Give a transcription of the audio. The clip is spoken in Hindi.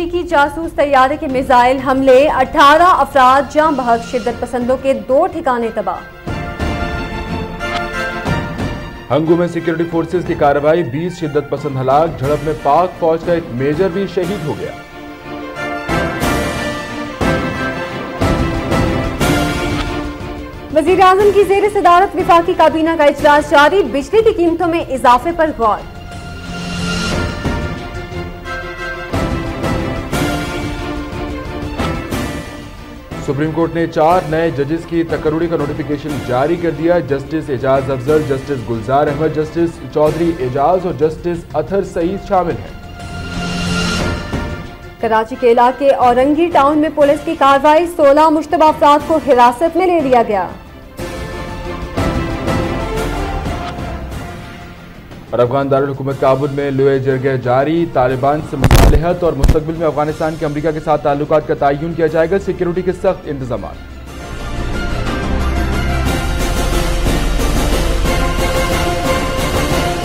अमरीकी जासूस तैयारे के मिसाइल हमले, 18 अफराद जाँ बहक, शिद्दत पसंदों के 2 ठिकाने तबाह। हंगू में सिक्योरिटी फोर्सेस की कार्रवाई, 20 शिद्दत पसंद हलाक, झड़प में पाक फौज का एक मेजर भी शहीद हो गया। वजीर आजम की जेर सदारत विफाकी काबीना का इजलास जारी, बिजली की कीमतों में इजाफे पर गौर। सुप्रीम कोर्ट ने 4 नए जजेस की तकर्रुड़ी का नोटिफिकेशन जारी कर दिया। Justice Ejaz Afzal, justice Gulzar Ahmed, justice Chaudhry Ejaz और जस्टिस अथर सईद शामिल हैं। कराची के इलाके औरंगी टाउन में पुलिस की कार्रवाई, 16 मुश्तबा अफराद को हिरासत में ले लिया गया। और अफगान दारुल हुकूमत काबुल में लुए जरगे जारी, तालिबान से मुसालहत और मुस्तकबिल में अफगानिस्तान के अमरीका के साथ ताल्लुकात का तयन किया जाएगा, सिक्योरिटी के सख्त इंतजाम।